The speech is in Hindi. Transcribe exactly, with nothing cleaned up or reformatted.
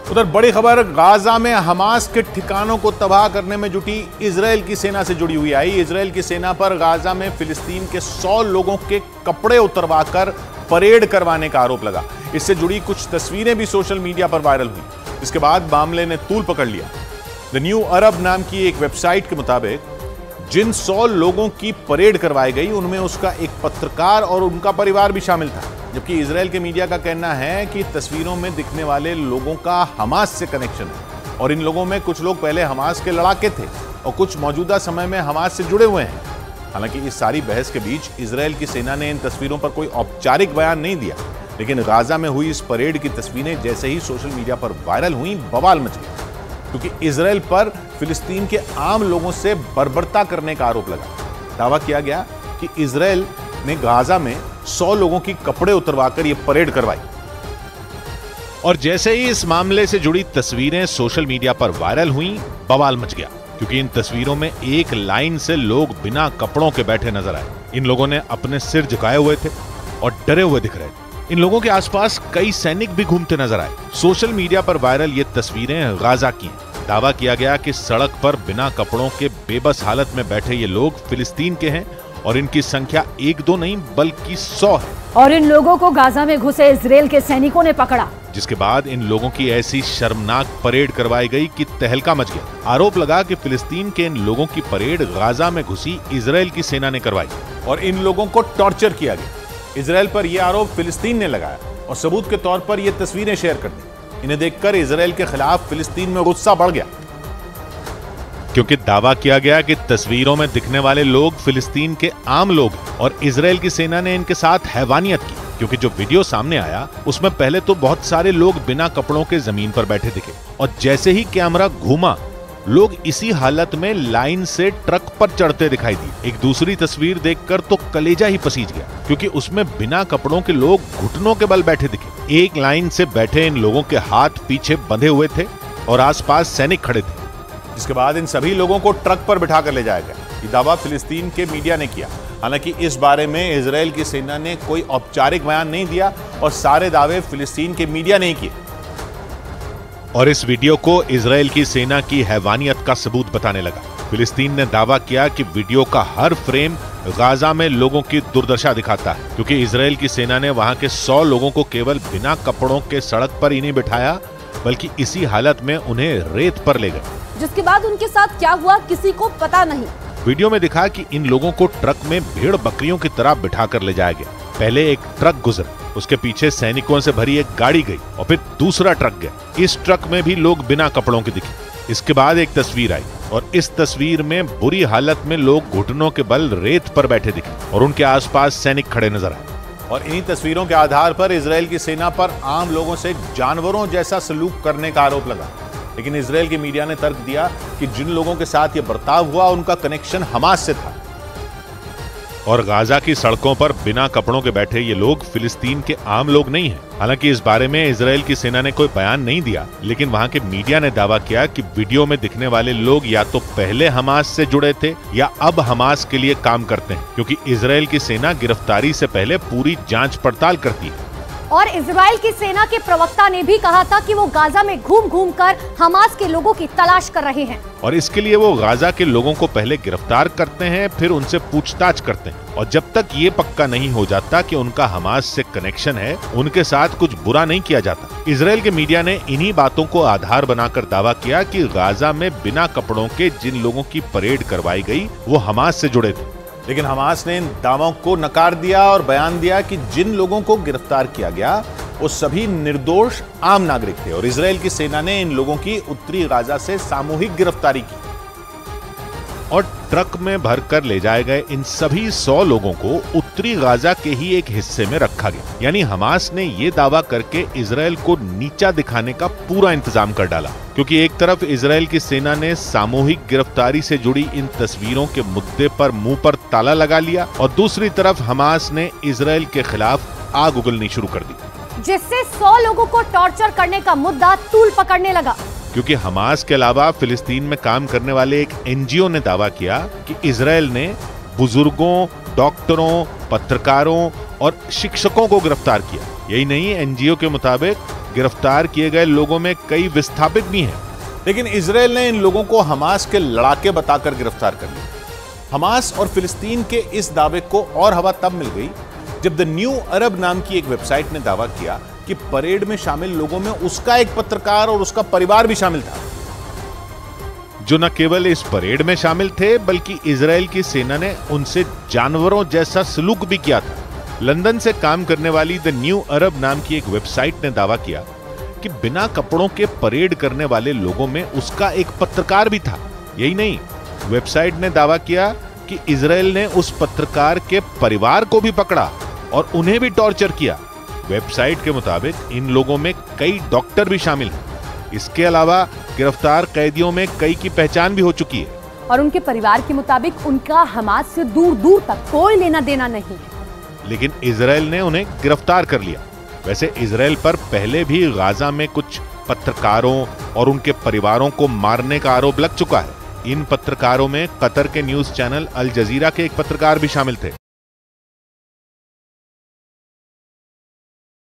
उधर बड़ी खबर गाजा में हमास के ठिकानों को तबाह करने में जुटी इजराइल की सेना से जुड़ी हुई आई। इजराइल की सेना पर गाजा में फिलिस्तीन के सौ लोगों के कपड़े उतरवाकर परेड करवाने का आरोप लगा। इससे जुड़ी कुछ तस्वीरें भी सोशल मीडिया पर वायरल हुई। इसके बाद मामले ने तूल पकड़ लिया। द न्यू अरब नाम की एक वेबसाइट के मुताबिक जिन सौ लोगों की परेड करवाई गई उनमें उसका एक पत्रकार और उनका परिवार भी शामिल था, जबकि इजराइल के मीडिया का कहना है कि तस्वीरों में दिखने वाले लोगों का हमास से कनेक्शन है और इन लोगों में कुछ लोग पहले हमास के लड़ाके थे और कुछ मौजूदा समय में हमास से जुड़े हुए हैं। हालांकि इस सारी बहस के बीच इजराइल की सेना ने इन तस्वीरों पर कोई औपचारिक बयान नहीं दिया, लेकिन गाजा में हुई इस परेड की तस्वीरें जैसे ही सोशल मीडिया पर वायरल हुई, बवाल मच गया, क्योंकि इजराइल पर फिलिस्तीन के आम लोगों से बर्बरता करने का आरोप लगा। दावा किया गया कि इजराइल ने गाजा में सौ लोगों की कपड़े उतरवाकर यह परेड करवाई। और जैसे ही इस मामले से जुड़ी तस्वीरें सोशल मीडिया पर वायरल हुई, बवाल मच गया, क्योंकि इन तस्वीरों में एक लाइन से लोग बिना कपड़ों के बैठे नजर आए। इन लोगों ने अपने सिर झुकाए हुए थे और डरे हुए दिख रहे थे। इन लोगों के आसपास कई सैनिक भी घूमते नजर आए। सोशल मीडिया पर वायरल ये तस्वीरें गाजा की हैं। दावा किया गया कि सड़क पर बिना कपड़ों के बेबस हालत में बैठे ये लोग फिलिस्तीन के हैं और इनकी संख्या एक दो नहीं बल्कि सौ है। और इन लोगों को गाजा में घुसे इजराइल के सैनिकों ने पकड़ा, जिसके बाद इन लोगों की ऐसी शर्मनाक परेड करवाई गई कि तहलका मच गया। आरोप लगा कि फिलिस्तीन के इन लोगों की परेड गाजा में घुसी इजराइल की सेना ने करवाई और इन लोगों को टॉर्चर किया गया। इजराइल पर यह आरोप फिलिस्तीन ने लगाया और सबूत के तौर पर यह तस्वीरें शेयर कर दी। इन्हें देखकर इजराइल के खिलाफ फिलिस्तीन में गुस्सा बढ़ गया, क्योंकि दावा किया गया कि तस्वीरों में दिखने वाले लोग फिलिस्तीन के आम लोग हैं और इजराइल की सेना ने इनके साथ हैवानियत की। क्योंकि जो वीडियो सामने आया उसमें पहले तो बहुत सारे लोग बिना कपड़ों के जमीन पर बैठे दिखे और जैसे ही कैमरा घूमा, लोग इसी हालत में लाइन से ट्रक पर चढ़ते दिखाई दिए। एक दूसरी तस्वीर देखकर तो कलेजा ही पसीज गया, क्योंकि उसमें बिना कपड़ों के लोग घुटनों के बल बैठे दिखे। एक लाइन से बैठे इन लोगों के हाथ पीछे बंधे हुए थे और आसपास सैनिक खड़े थे। इसके बाद इन सभी लोगों को ट्रक पर बिठा कर ले जाया गया। ये दावा फिलिस्तीन के मीडिया ने किया। हालांकि इस बारे में इजराइल की सेना ने कोई औपचारिक बयान नहीं दिया और सारे दावे फिलिस्तीन के मीडिया ने किए। और इस वीडियो को इजराइल की सेना की हैवानियत का सबूत बताने लगा। फिलिस्तीन ने दावा किया कि वीडियो का हर फ्रेम गाजा में लोगों की दुर्दशा दिखाता है, क्योंकि इजराइल की सेना ने वहां के सौ लोगों को केवल बिना कपड़ों के सड़क पर ही नहीं बिठाया, बल्कि इसी हालत में उन्हें रेत पर ले गए, जिसके बाद उनके साथ क्या हुआ किसी को पता नहीं। वीडियो में दिखा कि इन लोगों को ट्रक में भेड़ बकरियों की तरह बिठा कर ले जाया गया। पहले एक ट्रक गुजरा, उसके पीछे सैनिकों से भरी एक गाड़ी गई और फिर दूसरा ट्रक गया। इस ट्रक में भी लोग बिना कपड़ों के दिखे। इसके बाद एक तस्वीर आई और इस तस्वीर में बुरी हालत में लोग घुटनों के बल रेत पर बैठे दिखे और उनके आसपास सैनिक खड़े नजर आए। और इन्हीं तस्वीरों के आधार पर इजराइल की सेना पर आम लोगों से जानवरों जैसा सलूक करने का आरोप लगा। लेकिन इजराइल के मीडिया ने तर्क दिया कि जिन लोगों के साथ ये बर्ताव हुआ उनका कनेक्शन हमास से था और गाजा की सड़कों पर बिना कपड़ों के बैठे ये लोग फिलिस्तीन के आम लोग नहीं हैं। हालांकि इस बारे में इजराइल की सेना ने कोई बयान नहीं दिया, लेकिन वहां के मीडिया ने दावा किया कि वीडियो में दिखने वाले लोग या तो पहले हमास से जुड़े थे या अब हमास के लिए काम करते हैं, क्योंकि इजराइल की सेना गिरफ्तारी से पहले पूरी जांच पड़ताल करती है। और इजराइल की सेना के प्रवक्ता ने भी कहा था कि वो गाजा में घूम घूम कर हमास के लोगों की तलाश कर रहे हैं और इसके लिए वो गाजा के लोगों को पहले गिरफ्तार करते हैं, फिर उनसे पूछताछ करते हैं और जब तक ये पक्का नहीं हो जाता कि उनका हमास से कनेक्शन है, उनके साथ कुछ बुरा नहीं किया जाता। इजराइल के मीडिया ने इन्हीं बातों को आधार बनाकर दावा किया कि गाजा में बिना कपड़ों के जिन लोगों की परेड करवाई गई वो हमास से जुड़े थे। लेकिन हमास ने इन दावों को नकार दिया और बयान दिया कि जिन लोगों को गिरफ्तार किया गया वो सभी निर्दोष आम नागरिक थे और इजराइल की सेना ने इन लोगों की उत्तरी गाजा से सामूहिक गिरफ्तारी की और ट्रक में भरकर ले जाए गए इन सभी सौ लोगों को उत्तरी गाजा के ही एक हिस्से में रखा गया। यानी हमास ने यह दावा करके इजराइल को नीचा दिखाने का पूरा इंतजाम कर डाला, क्योंकि एक तरफ इजराइल की सेना ने सामूहिक गिरफ्तारी से जुड़ी इन तस्वीरों के मुद्दे पर मुंह पर ताला लगा लिया और दूसरी तरफ हमास ने इजराइल के खिलाफ आग उगलनी शुरू कर दी, जिससे सौ लोगों को टॉर्चर करने का मुद्दा तूल पकड़ने लगा। क्योंकि हमास के अलावा फिलिस्तीन में काम करने वाले एक एनजीओ ने दावा किया कि इजराइल ने बुजुर्गों, डॉक्टरों, पत्रकारों और शिक्षकों को गिरफ्तार किया यही नहीं, एनजीओ के मुताबिक गिरफ्तार किए गए लोगों में कई विस्थापित भी हैं। लेकिन इजराइल ने इन लोगों को हमास के लड़ाके बताकर गिरफ्तार कर लिया। हमास और फिलिस्तीन के इस दावे को और हवा तब मिल गई जब द न्यू अरब नाम की एक वेबसाइट ने दावा किया कि परेड में शामिल लोगों में उसका एक पत्रकार और उसका परिवार भी शामिल था, जो न केवल इस परेड में शामिल थे बल्कि इजराइल की सेना ने उनसे जानवरों जैसा सलूक भी किया था। लंदन से काम करने वाली द न्यू अरब नाम की एक वेबसाइट ने दावा किया कि बिना कपड़ों के परेड करने वाले लोगों में उसका एक पत्रकार भी था। यही नहीं, वेबसाइट ने दावा किया कि इजराइल ने उस पत्रकार के परिवार को भी पकड़ा और उन्हें भी टॉर्चर किया। वेबसाइट के मुताबिक इन लोगों में कई डॉक्टर भी शामिल हैं। इसके अलावा गिरफ्तार कैदियों में कई की पहचान भी हो चुकी है और उनके परिवार के मुताबिक उनका हमास से दूर दूर तक कोई लेना देना नहीं है। लेकिन इजराइल ने उन्हें गिरफ्तार कर लिया। वैसे इजराइल पर पहले भी गाजा में कुछ पत्रकारों और उनके परिवारों को मारने का आरोप लग चुका है। इन पत्रकारों में कतर के न्यूज चैनल अल जजीरा के एक पत्रकार भी शामिल थे।